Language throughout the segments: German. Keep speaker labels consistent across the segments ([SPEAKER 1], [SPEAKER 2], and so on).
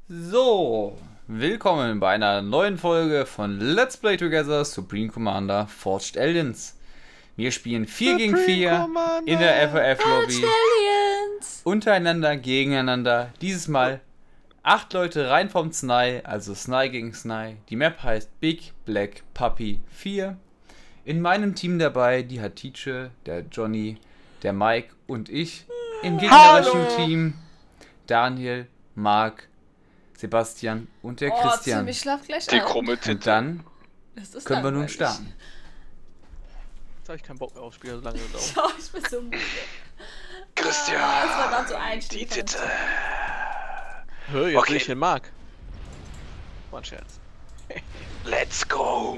[SPEAKER 1] So, willkommen bei einer neuen Folge von Let's Play Together Supreme Commander Forged Aliens. Wir spielen 4 gegen 4 in der FAF-Lobby. Untereinander, gegeneinander. Dieses Mal 8 Leute rein vom Sny, also Sny gegen Sny. Die Map heißt Big Black Puppy 4. In meinem Team dabei die Hatice, der Johnny, der Mike und ich. Im gegnerischen Team Daniel, Marc, Sebastian und der Christian.
[SPEAKER 2] Ich schlaf gleich
[SPEAKER 3] Die
[SPEAKER 2] ein.
[SPEAKER 3] krumme Tinte.
[SPEAKER 1] Und dann können wir nun
[SPEAKER 2] langweilig.
[SPEAKER 1] starten.
[SPEAKER 4] Jetzt habe ich keinen Bock mehr aufs Spiel, so lange dauert.
[SPEAKER 2] Oh, ich bin so müde.
[SPEAKER 3] Christian,
[SPEAKER 2] Das war dann so
[SPEAKER 3] die
[SPEAKER 2] einstieg.
[SPEAKER 3] Tinte.
[SPEAKER 4] Hör, jetzt
[SPEAKER 3] Okay.
[SPEAKER 4] will ich den Marc. War ein Scherz.
[SPEAKER 3] Let's go.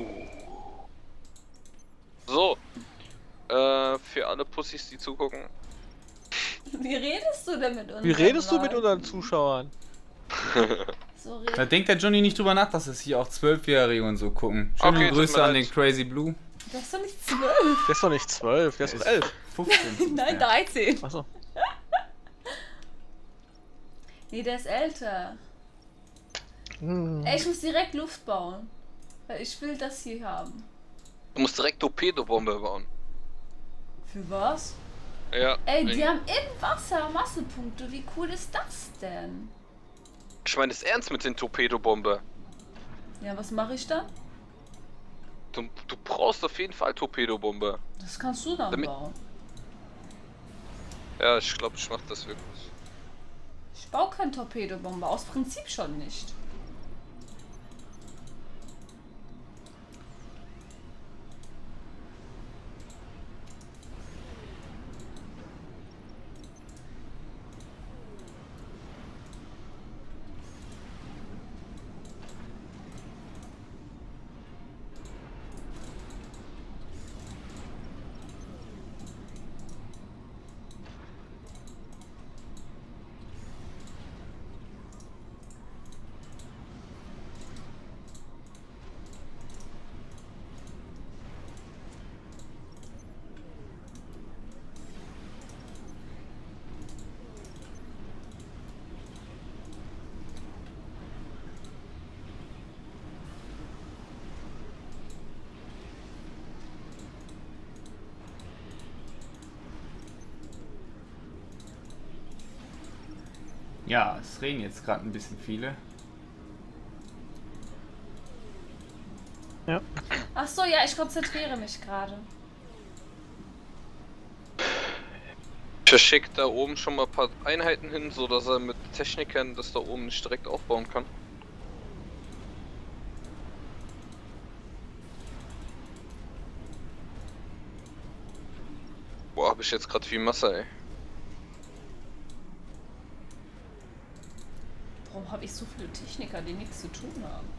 [SPEAKER 3] So, für alle Pussys, die zugucken.
[SPEAKER 2] Wie redest du denn mit uns?
[SPEAKER 4] Wie redest du mit unseren Zuschauern?
[SPEAKER 2] So
[SPEAKER 1] Da denkt der Johnny nicht drüber nach, dass es hier auch 12-Jährige und so gucken. Schöne
[SPEAKER 3] Okay, tut
[SPEAKER 1] Grüße
[SPEAKER 3] mir
[SPEAKER 1] an
[SPEAKER 3] leid.
[SPEAKER 1] den Crazy Blue.
[SPEAKER 2] Das ist doch nicht 12.
[SPEAKER 4] Der ist doch nicht 12, der ist doch 11.
[SPEAKER 1] 15.
[SPEAKER 2] Nein, 13.
[SPEAKER 4] Achso.
[SPEAKER 2] Nee, der ist älter.
[SPEAKER 4] Hm.
[SPEAKER 2] Ey, ich muss direkt Luft bauen. Weil ich will das hier haben.
[SPEAKER 3] Du musst direkt Torpedobombe bauen.
[SPEAKER 2] Für was?
[SPEAKER 3] Ja.
[SPEAKER 2] Ey, die haben im Wasser Massepunkte. Wie cool ist das denn?
[SPEAKER 3] Ich meine es ernst mit den Torpedobombe.
[SPEAKER 2] Ja, was mache ich dann?
[SPEAKER 3] Du brauchst auf jeden Fall Torpedobombe.
[SPEAKER 2] Das kannst du dann
[SPEAKER 3] Damit-
[SPEAKER 2] bauen.
[SPEAKER 3] Ja, ich glaube, ich mach das wirklich.
[SPEAKER 2] Ich baue kein Torpedobombe. Aus Prinzip schon nicht.
[SPEAKER 1] Ja, es reden jetzt gerade ein bisschen viele.
[SPEAKER 4] Ja.
[SPEAKER 2] Ach so, ja, ich konzentriere mich gerade.
[SPEAKER 3] Ich verschicke da oben schon mal ein paar Einheiten hin, so dass er mit Technikern das da oben nicht direkt aufbauen kann. Boah, hab ich jetzt gerade viel Masse, ey.
[SPEAKER 2] Warum habe ich so viele Techniker, die nichts zu tun haben?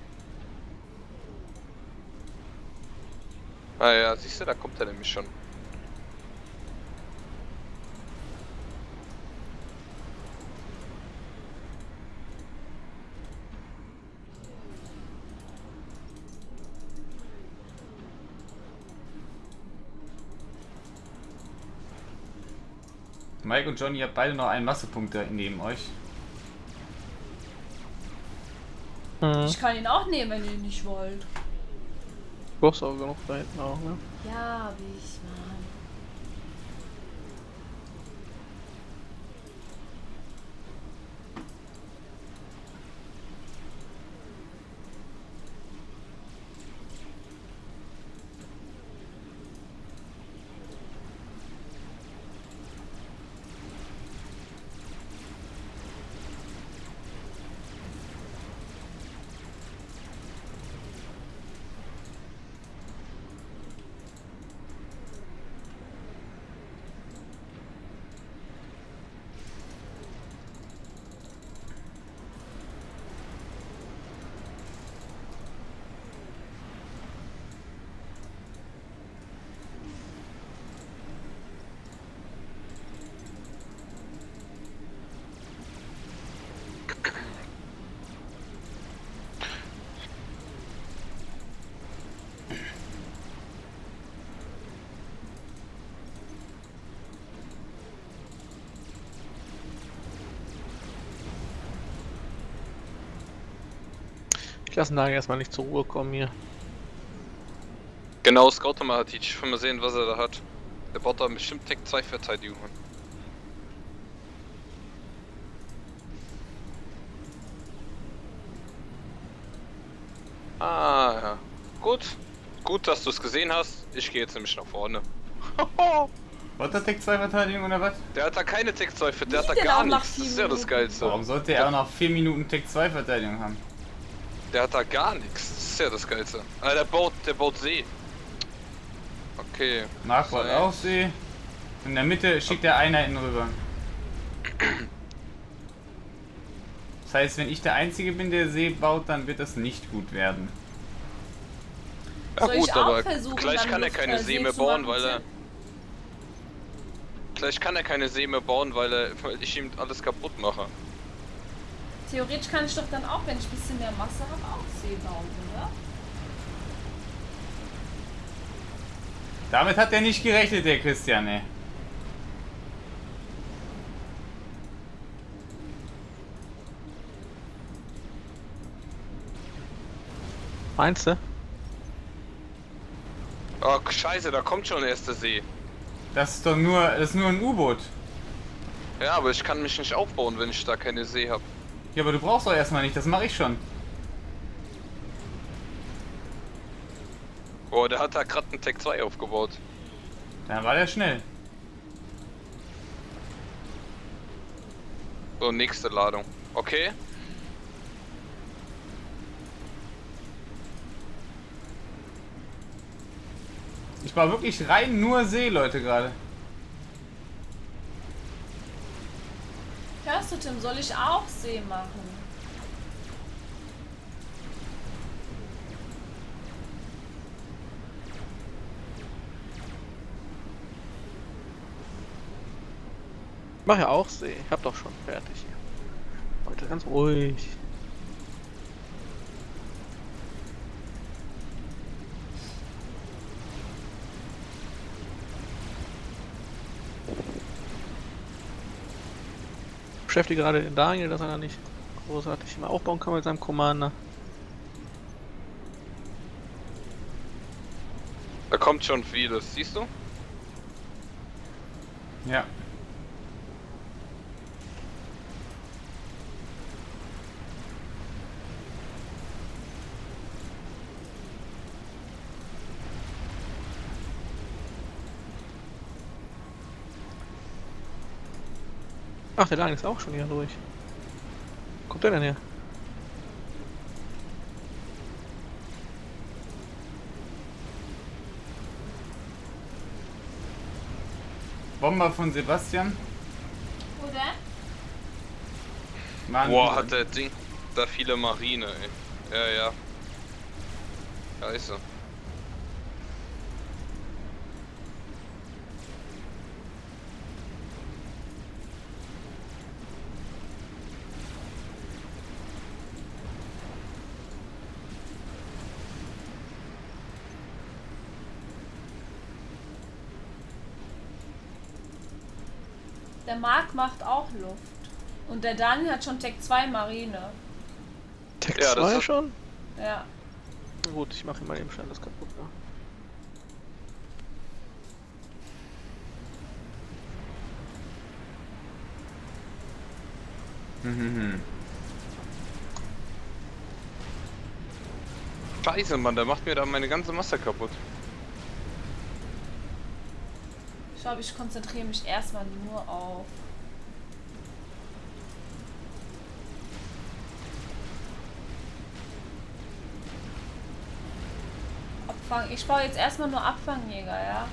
[SPEAKER 3] Ah ja, siehst du, da kommt er nämlich schon.
[SPEAKER 1] Mike und Johnny, ihr habt beide noch einen Massepunkt da neben euch.
[SPEAKER 4] Hm.
[SPEAKER 2] Ich kann ihn auch nehmen, wenn ihr ihn nicht wollt.
[SPEAKER 4] Du brauchst auch genug da hinten auch, ne?
[SPEAKER 2] Ja, wie ich mal.
[SPEAKER 4] Ich lasse Nagi erstmal nicht zur Ruhe kommen hier.
[SPEAKER 3] Genau, scout mal Hatic. Ich will mal sehen, was er da hat. Der baut da bestimmt Tech 2 Verteidigung an. Ah, ja. Gut. Gut, dass du es gesehen hast. Ich gehe jetzt nämlich nach vorne.
[SPEAKER 1] Hat der Tech 2 Verteidigung oder was?
[SPEAKER 3] Der hat da keine Tech 2 für, der hat da
[SPEAKER 2] Wie denn
[SPEAKER 3] gar
[SPEAKER 2] auch nach
[SPEAKER 3] nichts.
[SPEAKER 2] 4
[SPEAKER 3] Das ist ja das
[SPEAKER 2] Minuten?
[SPEAKER 3] Geilste.
[SPEAKER 1] Warum sollte er auch nach 4 Minuten Tech 2 Verteidigung haben?
[SPEAKER 3] Der hat da gar nichts. Das ist ja das Geilste. Ah, der baut See. Okay.
[SPEAKER 1] Marquardt
[SPEAKER 3] So,
[SPEAKER 1] auch See. In der Mitte schickt er Einheiten rüber. Das heißt, wenn ich der Einzige bin, der See baut, dann wird das nicht gut werden.
[SPEAKER 3] Ja
[SPEAKER 2] Soll
[SPEAKER 3] gut,
[SPEAKER 2] ich auch
[SPEAKER 3] aber
[SPEAKER 2] versuchen,
[SPEAKER 3] gleich
[SPEAKER 2] dann
[SPEAKER 3] kann er
[SPEAKER 2] Luft-
[SPEAKER 3] keine See
[SPEAKER 2] See
[SPEAKER 3] mehr
[SPEAKER 2] zu
[SPEAKER 3] bauen,
[SPEAKER 2] machen,
[SPEAKER 3] weil er...
[SPEAKER 2] Tim?
[SPEAKER 3] Gleich kann er keine See mehr bauen, weil ich ihm alles kaputt mache.
[SPEAKER 2] Theoretisch kann ich doch dann auch, wenn ich ein bisschen mehr Masse habe, auch See bauen, oder?
[SPEAKER 1] Damit hat er nicht gerechnet, der Christian, ey.
[SPEAKER 4] Meinst du?
[SPEAKER 3] Oh, scheiße, da kommt schon der erste See.
[SPEAKER 1] Das ist doch nur, das ist nur ein U-Boot.
[SPEAKER 3] Ja, aber ich kann mich nicht aufbauen, wenn ich da keine See habe.
[SPEAKER 1] Ja, aber du brauchst doch erstmal nicht, das mache ich schon.
[SPEAKER 3] Oh, der hat da gerade einen Tech 2 aufgebaut.
[SPEAKER 1] Dann war der schnell.
[SPEAKER 3] So, nächste Ladung. Okay.
[SPEAKER 1] Ich war wirklich rein nur See, Leute, gerade.
[SPEAKER 2] Hörst du, Tim, soll ich auch See machen?
[SPEAKER 4] Mach ja auch See. Ich hab doch schon fertig hier. Leute, ganz ruhig. Ich beschäftige gerade den Daniel, dass er da nicht großartig mal aufbauen kann mit seinem Commander.
[SPEAKER 3] Da kommt schon vieles, siehst du?
[SPEAKER 1] Ja.
[SPEAKER 4] Ach, der Daniel ist auch schon hier durch. Wo kommt der denn her?
[SPEAKER 1] Bomber von Sebastian.
[SPEAKER 2] Wo denn?
[SPEAKER 1] Mann,
[SPEAKER 3] Boah, hat der Ding da viele Marine, ey. Ja, ja. Scheiße.
[SPEAKER 2] Der Marc macht auch Luft. Und der Daniel hat schon Tech 2 Marine.
[SPEAKER 4] Tech
[SPEAKER 3] Ja, das
[SPEAKER 4] 2
[SPEAKER 3] ist-
[SPEAKER 4] schon?
[SPEAKER 2] Ja.
[SPEAKER 4] Na gut, ich mache ihm mal eben schnell das kaputt. Ja.
[SPEAKER 3] Scheiße, Mann, der macht mir da meine ganze Masse kaputt.
[SPEAKER 2] Ich glaube, ich konzentriere mich erstmal nur auf. Abfang. Ich baue jetzt erstmal nur Abfangjäger, ja?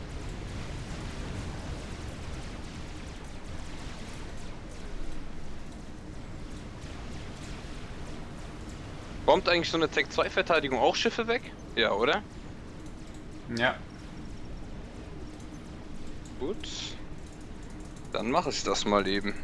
[SPEAKER 3] Kommt eigentlich so eine Tech 2 Verteidigung auch Schiffe weg? Ja, oder?
[SPEAKER 1] Ja.
[SPEAKER 3] Gut. Dann mache ich das mal eben.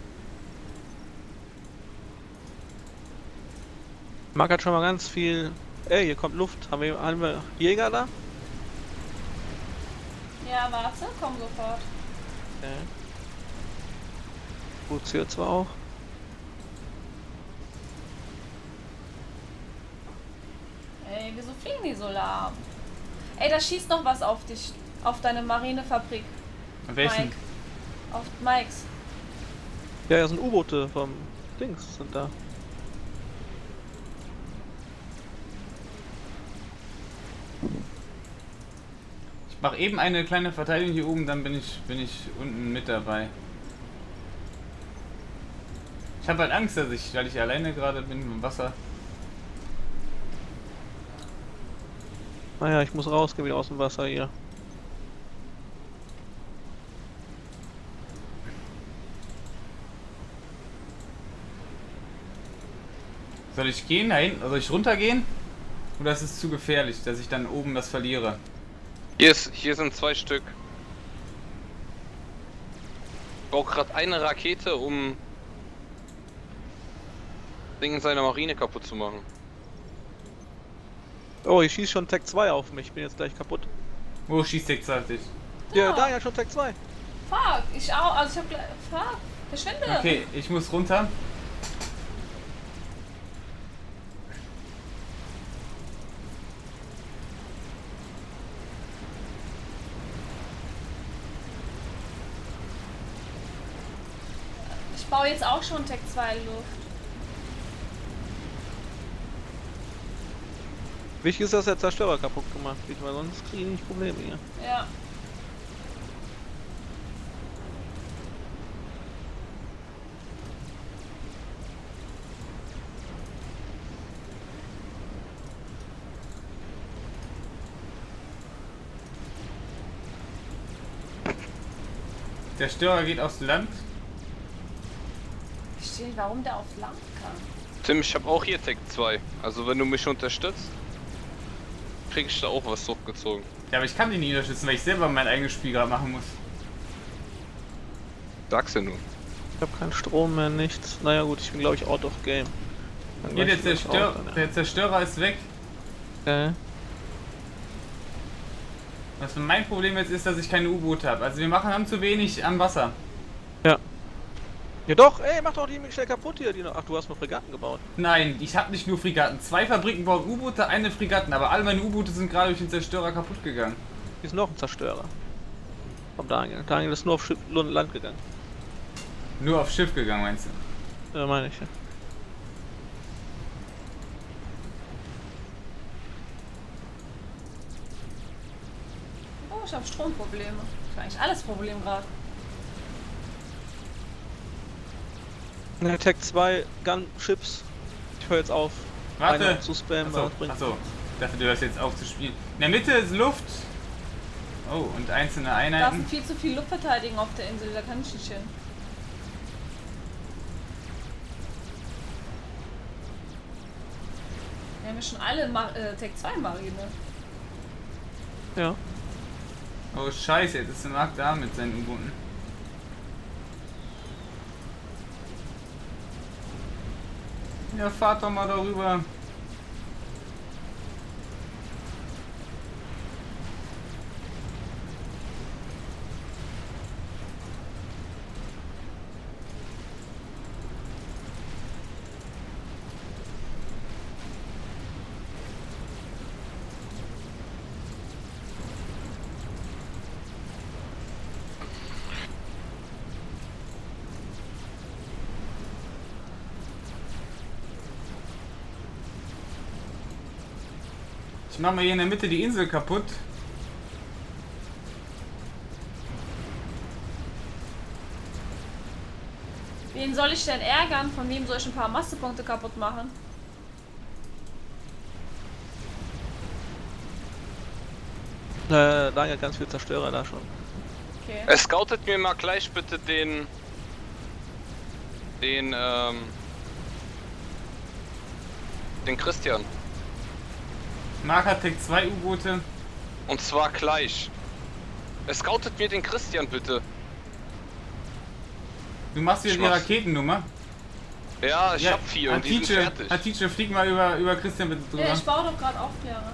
[SPEAKER 4] Marc hat schon mal ganz viel Ey, hier kommt Luft. Haben wir Jäger da?
[SPEAKER 2] Ja, warte, komm sofort.
[SPEAKER 4] Okay. Gut, CO2 auch.
[SPEAKER 2] Ey, wieso fliegen die so lahm? Ey, da schießt noch was auf dich. Auf deine Marinefabrik.
[SPEAKER 1] Welchen?
[SPEAKER 2] Mike. Auf Mikes.
[SPEAKER 4] Ja, ja, sind U-Boote vom Dings sind da.
[SPEAKER 1] Ich mache eben eine kleine Verteidigung hier oben, dann bin ich unten mit dabei. Ich habe halt Angst, weil ich alleine gerade bin im Wasser.
[SPEAKER 4] Naja, ich muss rausgehen wieder aus dem Wasser hier.
[SPEAKER 1] Soll ich gehen dahin? Soll ich runtergehen? Oder ist es zu gefährlich, dass ich dann oben das verliere?
[SPEAKER 3] Hier sind 2 Stück. Ich brauche gerade eine Rakete, um Ding in seiner Marine kaputt zu machen.
[SPEAKER 4] Oh, ich schieße schon Tech 2 auf mich. Ich bin jetzt gleich kaputt.
[SPEAKER 1] Wo schießt der auf dich?
[SPEAKER 4] Ja, da ja schon Tech 2.
[SPEAKER 2] Fuck, ich auch. Also ich hab gleich. Fuck, verschwinde.
[SPEAKER 1] Okay, ich muss runter.
[SPEAKER 2] Ich baue jetzt auch schon Tech 2 Luft.
[SPEAKER 4] Wichtig ist, dass der Zerstörer kaputt gemacht wird, weil sonst kriege ich nicht Probleme hier.
[SPEAKER 2] Ja.
[SPEAKER 1] Der Störer geht aufs Land.
[SPEAKER 2] Ich verstehe nicht, warum der aufs Land kann.
[SPEAKER 3] Tim, ich habe auch hier Tech 2. Also wenn du mich unterstützt, krieg ich da auch was hochgezogen.
[SPEAKER 1] Ja, aber ich kann den nicht unterstützen, weil ich selber mein eigenes Spiel gerade machen muss.
[SPEAKER 3] Sag's ja nur.
[SPEAKER 4] Ich habe keinen Strom mehr, nichts. Naja gut, ich bin glaube ich out of game. Dann
[SPEAKER 1] Hier,
[SPEAKER 4] gleich
[SPEAKER 1] der Zerstörer ist weg.
[SPEAKER 4] Okay.
[SPEAKER 1] Was mein Problem jetzt ist, dass ich keine U-Boote habe. Also wir haben zu wenig am Wasser.
[SPEAKER 4] Ja. Ja doch, ey, mach doch die schnell kaputt hier. Die noch. Ach, du hast noch Fregatten gebaut.
[SPEAKER 1] Nein, ich habe nicht nur Fregatten. 2 Fabriken bauen U-Boote, eine Fregatten. Aber alle meine U-Boote sind gerade durch den Zerstörer kaputt gegangen.
[SPEAKER 4] Hier ist noch ein Zerstörer. Vom Daniel. Daniel ist nur auf Land gegangen.
[SPEAKER 1] Nur aufs Schiff gegangen, meinst du?
[SPEAKER 4] Ja, meine ich ja.
[SPEAKER 2] Oh, ich habe Stromprobleme. Ich habe eigentlich alles Problem gerade.
[SPEAKER 4] Tech 2 Gunships. Ich höre jetzt auf.
[SPEAKER 1] Warte!
[SPEAKER 4] Einer zu spammen.
[SPEAKER 1] Achso, ich dachte, du hörst jetzt auf zu spielen. In der Mitte ist Luft. Oh, und einzelne
[SPEAKER 2] Da
[SPEAKER 1] Einheiten.
[SPEAKER 2] ist viel zu viel Luftverteidigung auf der Insel, da kann ich nicht hin. Wir haben ja schon alle Tech 2 Marine.
[SPEAKER 4] Ja.
[SPEAKER 1] Oh scheiße, jetzt ist der Markt da mit seinen U-Booten. Ja, fahrt doch mal darüber. Ich mach mal hier in der Mitte die Insel kaputt.
[SPEAKER 2] Wen soll ich denn ärgern? Von wem soll ich ein paar Massepunkte kaputt machen?
[SPEAKER 4] Daniel hat ganz viel Zerstörer da schon.
[SPEAKER 2] Okay.
[SPEAKER 3] Scoutet mir mal gleich bitte den Christian.
[SPEAKER 1] Mark hat Tech 2 U-Boote.
[SPEAKER 3] Und zwar gleich. Scoutet mir den Christian bitte.
[SPEAKER 1] Du machst wieder
[SPEAKER 3] Ich
[SPEAKER 1] die
[SPEAKER 3] mach's.
[SPEAKER 1] Raketennummer.
[SPEAKER 3] Ja, ich hab 4 und die sind fertig.
[SPEAKER 1] Hatice, flieg mal über Christian bitte drüber.
[SPEAKER 2] Ja, ich baue doch gerade Aufklärer.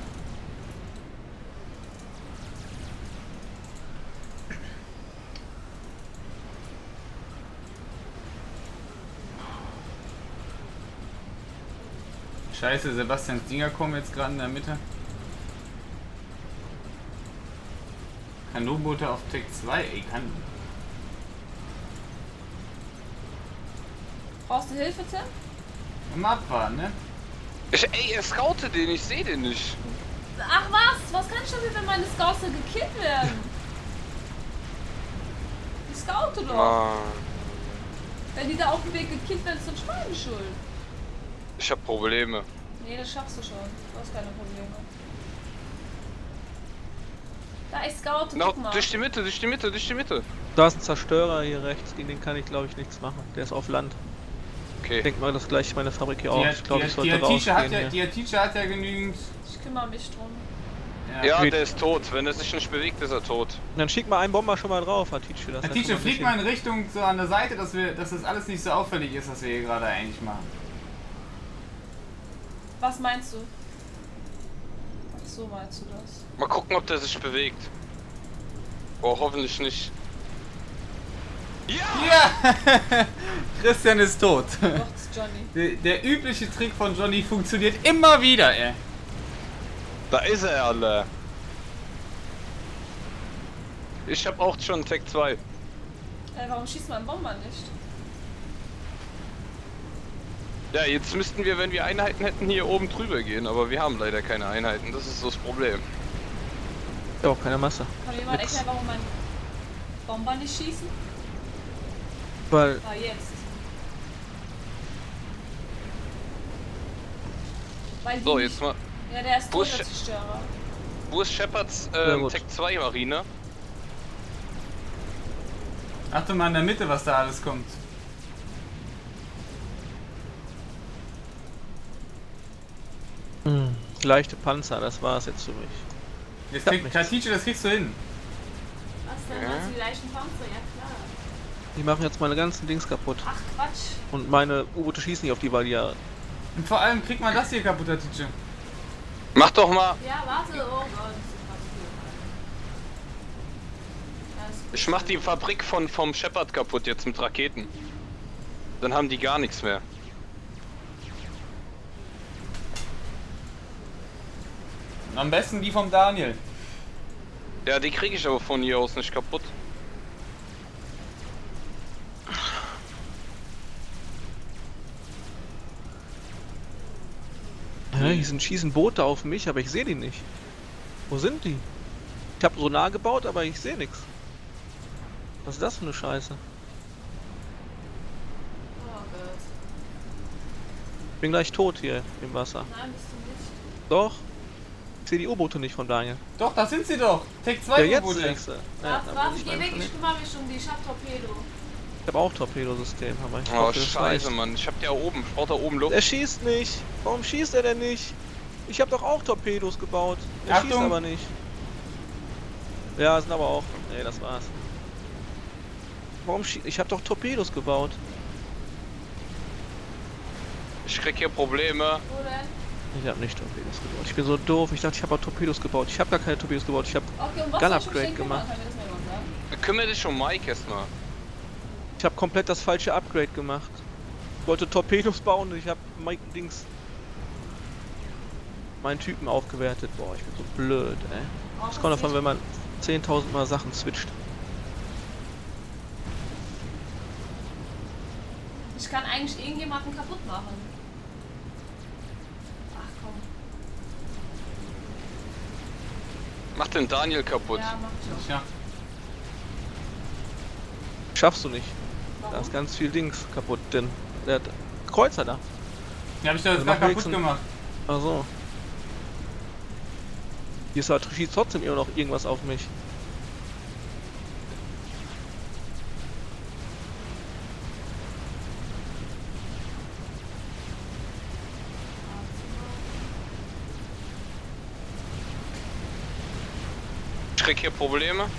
[SPEAKER 1] Scheiße, Sebastians Dinger kommen jetzt gerade in der Mitte. Kanonenboote auf Tech 2, ey, kann.
[SPEAKER 2] Brauchst du Hilfe, Tim?
[SPEAKER 1] Immer abwarten, ne?
[SPEAKER 3] Ey, er scoutet den, ich sehe den nicht.
[SPEAKER 2] Ach was? Was kann ich denn, wenn meine Scouts so gekillt werden? Die scoute doch.
[SPEAKER 3] Mann.
[SPEAKER 2] Wenn die da auf dem Weg gekillt werden, ist das meine Schuld.
[SPEAKER 3] Ich hab Probleme.
[SPEAKER 2] Nee, das schaffst du schon. Du hast keine Probleme. Da, ich scoute,
[SPEAKER 3] No,
[SPEAKER 2] guck mal.
[SPEAKER 3] durch die Mitte, durch die Mitte, durch die Mitte.
[SPEAKER 4] Da ist ein Zerstörer hier rechts, gegen den kann ich glaube ich nichts machen. Der ist auf Land.
[SPEAKER 3] Okay.
[SPEAKER 4] Ich denke mal, das gleich meine Fabrik hier auch. Ich glaube, ich sollte
[SPEAKER 1] Die
[SPEAKER 4] rausgehen hier.
[SPEAKER 1] Hatice hat ja genügend.
[SPEAKER 2] Ich kümmere mich drum.
[SPEAKER 3] Ja, der ist tot. Wenn er sich nicht bewegt, ist er tot.
[SPEAKER 4] Dann schick mal einen Bomber schon mal drauf, Hatice.
[SPEAKER 1] Hatice, flieg mal in Richtung so an der Seite, dass das alles nicht so auffällig ist, was wir hier gerade eigentlich machen.
[SPEAKER 2] Was meinst du? Ach so meinst du das?
[SPEAKER 3] Mal gucken, ob der sich bewegt. Oh, hoffentlich nicht.
[SPEAKER 1] Ja! Christian ist tot.
[SPEAKER 2] Macht's Johnny.
[SPEAKER 1] Der übliche Trick von Johnny funktioniert immer wieder, ey.
[SPEAKER 3] Da ist er, alle. Ich hab auch schon Tech 2.
[SPEAKER 2] Warum schießt man Bomber nicht?
[SPEAKER 3] Ja, jetzt müssten wir, wenn wir Einheiten hätten, hier oben drüber gehen, aber wir haben leider keine Einheiten, das ist so das Problem.
[SPEAKER 4] Ja, auch keine Masse.
[SPEAKER 2] Kann jemand erklären, warum man Bomber nicht schießen?
[SPEAKER 4] Weil
[SPEAKER 2] Ah, jetzt. Weil die
[SPEAKER 3] So,
[SPEAKER 2] nicht...
[SPEAKER 3] jetzt mal.
[SPEAKER 2] Ja, der ist
[SPEAKER 3] Wo
[SPEAKER 2] tot,
[SPEAKER 3] ist
[SPEAKER 2] der Zerstörer.
[SPEAKER 3] Wo ist Shepards
[SPEAKER 4] gut.
[SPEAKER 3] Tech 2 Marine?
[SPEAKER 1] Achte mal in der Mitte, was da alles kommt.
[SPEAKER 4] leichte Panzer, das war es jetzt für mich.
[SPEAKER 1] Jetzt Hatice, das kriegst du hin.
[SPEAKER 2] Was denn?
[SPEAKER 3] Ja.
[SPEAKER 2] Was, die leichten Panzer? Ja, klar.
[SPEAKER 4] Die machen jetzt meine ganzen Dings kaputt.
[SPEAKER 2] Ach, Quatsch.
[SPEAKER 4] Und meine U-Boote schießen nicht auf die, weil die ja...
[SPEAKER 1] Und vor allem kriegt man das hier kaputt, Hatice.
[SPEAKER 3] Mach doch mal.
[SPEAKER 2] Ja, warte. Oh Gott.
[SPEAKER 3] Ich mach die Fabrik vom Shepard kaputt jetzt mit Raketen. Dann haben die gar nichts mehr.
[SPEAKER 1] Am besten die vom Daniel.
[SPEAKER 3] Ja, die kriege ich aber von hier aus nicht kaputt.
[SPEAKER 4] Ja, hier schießen Boote auf mich, aber ich sehe die nicht. Wo sind die? Ich habe so nah gebaut, aber ich sehe nichts. Was ist das für eine Scheiße?
[SPEAKER 2] Oh Gott.
[SPEAKER 4] Ich bin gleich tot hier im Wasser.
[SPEAKER 2] Nein, bist du nicht.
[SPEAKER 4] Doch. Ich sehe die U-Boote nicht von Daniel.
[SPEAKER 1] Doch, da sind sie doch. Tech 2
[SPEAKER 4] Ja, jetzt
[SPEAKER 1] U-Boote.
[SPEAKER 4] sehe ich sie. Ja,
[SPEAKER 2] Warte, geh weg, ich kümmere mich um die. Ich hab Torpedo.
[SPEAKER 4] ich habe auch Torpedosystem, aber ich
[SPEAKER 3] Oh,
[SPEAKER 4] hoffe, das
[SPEAKER 3] scheiße,
[SPEAKER 4] reicht.
[SPEAKER 3] Mann. Ich hab die ja oben. Ich brauch da oben Luft.
[SPEAKER 4] Er schießt nicht. Warum schießt er denn nicht? Ich habe doch auch Torpedos gebaut. Er schießt
[SPEAKER 1] Achtung.
[SPEAKER 4] aber nicht. Ja, sind aber auch. Nee, das war's. Warum schießt... Ich habe doch Torpedos gebaut.
[SPEAKER 3] Ich krieg hier Probleme.
[SPEAKER 2] Wo denn?
[SPEAKER 4] Ich habe nicht Torpedos gebaut. Ich bin so doof. Ich dachte, ich habe auch Torpedos gebaut. Ich habe gar keine Torpedos gebaut. Ich habe
[SPEAKER 2] Okay, und was
[SPEAKER 4] Gun
[SPEAKER 2] soll ich
[SPEAKER 4] Upgrade
[SPEAKER 2] mich denn
[SPEAKER 4] gemacht.
[SPEAKER 2] kümmern? Kann mir das mal jemand sagen?
[SPEAKER 3] Kümmere dich um Mike erstmal.
[SPEAKER 4] komplett das falsche Upgrade gemacht. Ich wollte Torpedos bauen und ich habe meinen Typen aufgewertet. Boah, ich bin so blöd, ey.
[SPEAKER 2] Oh,
[SPEAKER 4] Das kommt davon, wenn man 10.000 Mal Sachen switcht.
[SPEAKER 2] Ich kann eigentlich irgendjemanden kaputt machen. Ach komm.
[SPEAKER 3] Mach den Daniel kaputt.
[SPEAKER 2] Ja, mach ich auch.
[SPEAKER 1] Ja.
[SPEAKER 4] Schaffst du nicht. Da
[SPEAKER 2] Warum?
[SPEAKER 4] ist ganz viel Dings kaputt, denn der hat Kreuzer da.
[SPEAKER 1] Die habe ich da jetzt
[SPEAKER 4] Also
[SPEAKER 1] gerade
[SPEAKER 4] mach
[SPEAKER 1] kaputt
[SPEAKER 4] wenigstens-
[SPEAKER 1] gemacht.
[SPEAKER 4] Also. Hier ist halt, schießt trotzdem immer noch irgendwas auf mich.
[SPEAKER 3] Ich krieg hier Probleme.
[SPEAKER 2] Oh,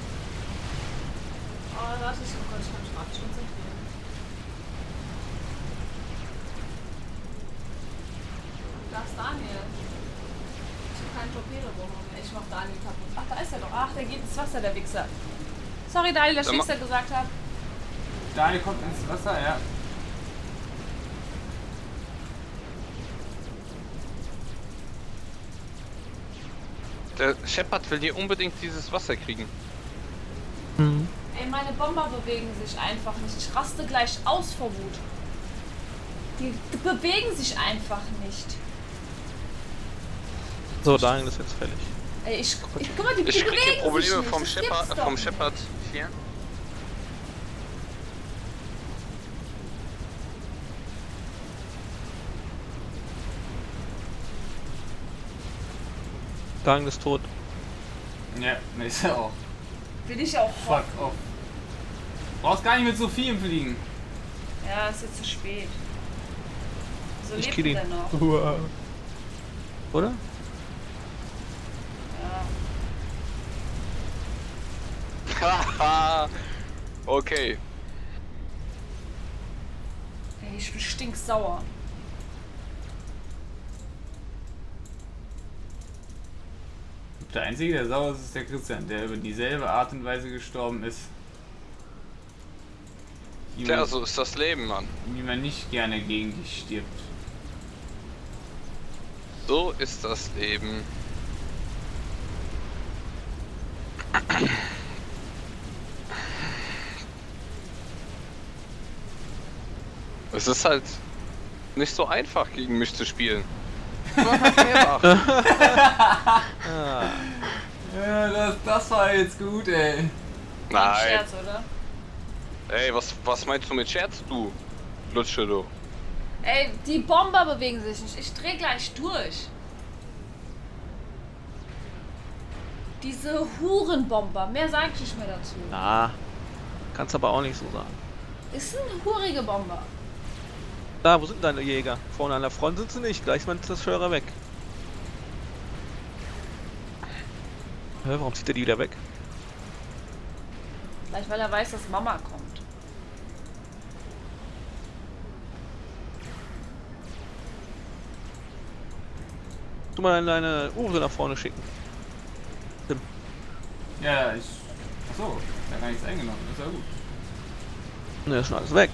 [SPEAKER 2] warte, ich kann mich gerade schon konzentrieren. ist Daniel? Ich hab keinen Torpedobomber mehr. Ich mach Daniel kaputt. Ach, da ist er doch. Ach, der geht ins Wasser, der Wichser. Sorry, Daniel, dass ich nichts gesagt habe.
[SPEAKER 1] Daniel kommt ins Wasser, ja.
[SPEAKER 3] Der Shepard will hier unbedingt dieses Wasser kriegen.
[SPEAKER 4] Mhm.
[SPEAKER 2] Ey, meine Bomber bewegen sich einfach nicht. Ich raste gleich aus vor Wut. Die bewegen sich einfach nicht.
[SPEAKER 4] So, Daniel ist jetzt fällig.
[SPEAKER 2] Ey, guck mal, die
[SPEAKER 3] Ich
[SPEAKER 2] bewegen
[SPEAKER 3] krieg hier Probleme
[SPEAKER 2] sich nicht.
[SPEAKER 3] vom
[SPEAKER 2] Das gibt's doch nicht.
[SPEAKER 3] Shepard hier.
[SPEAKER 4] Daniel ist tot.
[SPEAKER 1] Ja, ne, ist er auch.
[SPEAKER 2] Will ich auch.
[SPEAKER 1] Fuck off. Brauchst gar nicht mit so viel fliegen.
[SPEAKER 2] Ja, ist jetzt zu spät. So
[SPEAKER 4] Ich
[SPEAKER 2] lebt
[SPEAKER 4] kill ihn.
[SPEAKER 2] er noch.
[SPEAKER 4] Oder?
[SPEAKER 2] Ja.
[SPEAKER 3] Haha. Okay.
[SPEAKER 2] Ey, ich bin stinksauer.
[SPEAKER 1] Der Einzige, der sauer ist, ist der Christian, der über dieselbe Art und Weise gestorben ist.
[SPEAKER 3] Tja, so ist das Leben, Mann.
[SPEAKER 1] Wie man nicht gerne gegen dich stirbt.
[SPEAKER 3] So ist das Leben. Es ist halt nicht so einfach, gegen mich zu spielen.
[SPEAKER 1] Ja, das war jetzt gut, ey.
[SPEAKER 2] War ein
[SPEAKER 3] Nein.
[SPEAKER 2] Scherz, oder?
[SPEAKER 3] Ey, was meinst du mit Scherz, du? Lutsche, du.
[SPEAKER 2] Ey, die Bomber bewegen sich nicht. Ich dreh gleich durch. Diese Hurenbomber. Mehr sag ich nicht mehr dazu.
[SPEAKER 4] Na, kannst aber auch nicht so sagen.
[SPEAKER 2] Ist ein hurige Bomber.
[SPEAKER 4] Da, wo sind deine Jäger? Vorne an der Front sind sie nicht. Gleich ist mein Zerstörer weg. Hä, warum zieht er die wieder weg?
[SPEAKER 2] Vielleicht weil er weiß, dass Mama kommt.
[SPEAKER 4] Du mal deine Uhren nach vorne schicken.
[SPEAKER 1] Ja, ich. Achso, da gar nichts eingenommen, ist ja gut.
[SPEAKER 4] Ne, ist schon alles weg.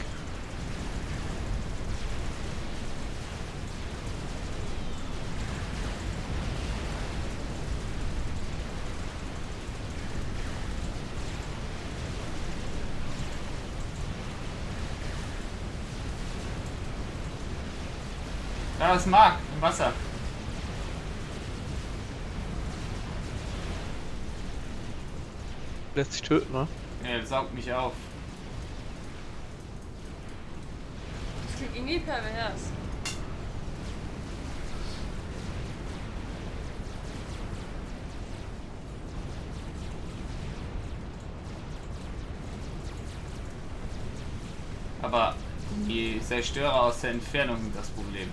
[SPEAKER 1] Da ist Mark im Wasser.
[SPEAKER 4] Lässt sich töten, ne?
[SPEAKER 1] Ja, das saugt mich auf.
[SPEAKER 2] Das klingt irgendwie pervers.
[SPEAKER 1] Aber die Zerstörer aus der Entfernung sind das Problem.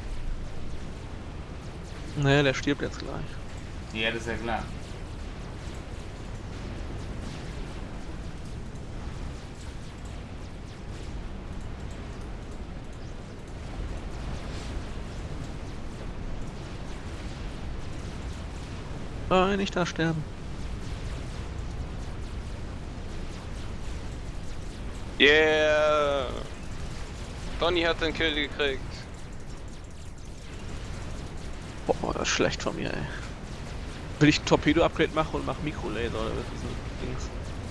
[SPEAKER 4] Ne, der stirbt jetzt gleich.
[SPEAKER 1] Ja, das ist ja klar.
[SPEAKER 4] Nein, nicht da sterben.
[SPEAKER 3] Yeah! Donny hat den Kill gekriegt.
[SPEAKER 4] Boah, das ist schlecht von mir, ey. Will ich ein Torpedo-Upgrade machen und mach Mikrolaser oder was ist das Dings?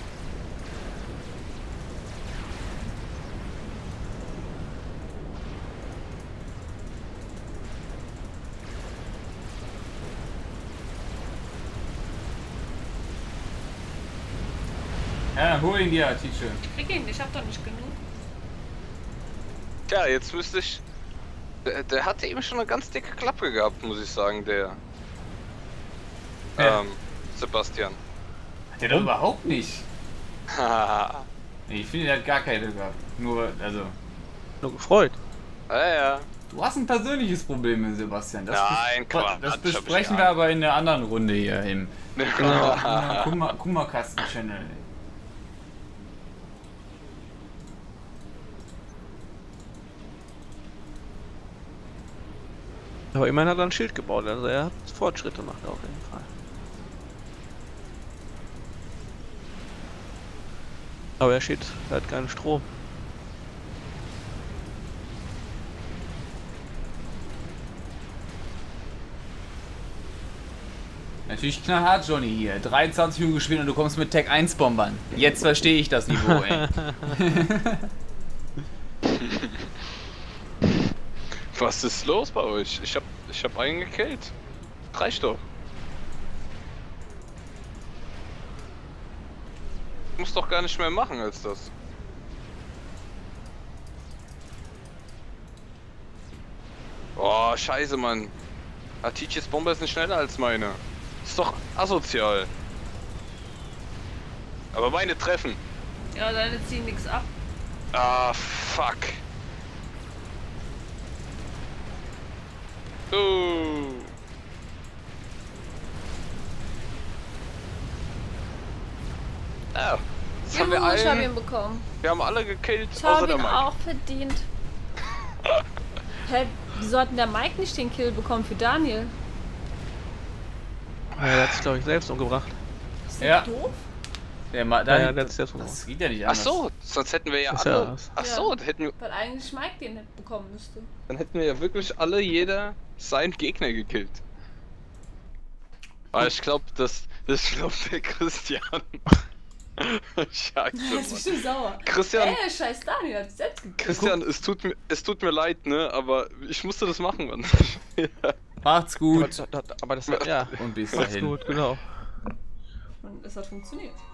[SPEAKER 1] Ja, hol ihn dir, Teacher.
[SPEAKER 2] Ich krieg ihn, ich hab doch nicht genug.
[SPEAKER 3] Tja, jetzt müsste ich... Der hatte eben schon eine ganz dicke Klappe gehabt, muss ich sagen, der...
[SPEAKER 1] Ja.
[SPEAKER 3] Sebastian.
[SPEAKER 1] Hat der doch überhaupt nicht.
[SPEAKER 3] Haha.
[SPEAKER 1] Nee, ich finde, der hat gar keine gehabt. Nur, also...
[SPEAKER 4] Nur gefreut.
[SPEAKER 3] Ja.
[SPEAKER 1] Du hast ein persönliches Problem mit Sebastian.
[SPEAKER 3] Nein, Quatsch,
[SPEAKER 1] Das
[SPEAKER 3] hab
[SPEAKER 1] besprechen
[SPEAKER 3] ich
[SPEAKER 1] wir
[SPEAKER 3] gar
[SPEAKER 1] aber in der anderen Runde hier im Kummerkasten-Channel.
[SPEAKER 4] Aber immerhin hat er ein Schild gebaut, also er hat Fortschritte gemacht auf jeden Fall. Aber er hat keinen Strom.
[SPEAKER 1] Natürlich knallhart, Johnny hier. 23 Minuten gespielt und du kommst mit Tech 1 Bombern. Jetzt verstehe ich das Niveau, ey.
[SPEAKER 3] Was ist los bei euch? Ich hab einen gekillt. Reicht doch. Ich muss doch gar nicht mehr machen als das. Oh, scheiße, Mann. Atichis Bombe ist nicht schneller als meine. Ist doch asozial. Aber meine treffen.
[SPEAKER 2] Ja, deine ziehen nichts ab.
[SPEAKER 3] Ah, fuck. Ah, das haben wir
[SPEAKER 2] Juhu, ich hab ihn
[SPEAKER 3] allen.
[SPEAKER 2] bekommen.
[SPEAKER 3] Wir haben alle gekillt,
[SPEAKER 2] Ich
[SPEAKER 3] außer
[SPEAKER 2] hab
[SPEAKER 3] der
[SPEAKER 2] ihn
[SPEAKER 3] Mike.
[SPEAKER 2] auch verdient. Hä, wieso hat denn der Mike nicht den Kill bekommen für Daniel?
[SPEAKER 4] Ja, er hat sich, glaube ich, selbst umgebracht.
[SPEAKER 2] Ist
[SPEAKER 1] Ja.
[SPEAKER 2] das doof?
[SPEAKER 1] Der
[SPEAKER 4] Ja, der hat sich selbst
[SPEAKER 1] das
[SPEAKER 4] umgebracht.
[SPEAKER 1] geht ja nicht
[SPEAKER 3] Ach
[SPEAKER 1] anders.
[SPEAKER 3] so, sonst hätten wir ja
[SPEAKER 4] Das ist
[SPEAKER 3] alle.
[SPEAKER 4] ja-
[SPEAKER 3] Ach so,
[SPEAKER 2] Ja.
[SPEAKER 3] dann hätten wir,
[SPEAKER 2] Weil eigentlich Mike den nicht bekommen müsste.
[SPEAKER 3] dann hätten wir ja wirklich alle jeder seinen Gegner gekillt. Aber ich glaube, der Christian. Scheiße,
[SPEAKER 2] Er ist
[SPEAKER 3] Mann.
[SPEAKER 2] bestimmt sauer.
[SPEAKER 3] Christian,
[SPEAKER 2] Ey, scheiß Daniel hat sich selbst gekillt.
[SPEAKER 3] Christian, es tut mir leid, ne, aber ich musste das machen, Mann.
[SPEAKER 1] Macht's gut
[SPEAKER 4] Aber das hat, ja.
[SPEAKER 1] und bis
[SPEAKER 4] Macht's
[SPEAKER 1] dahin.
[SPEAKER 4] gut, genau.
[SPEAKER 2] Und es hat funktioniert.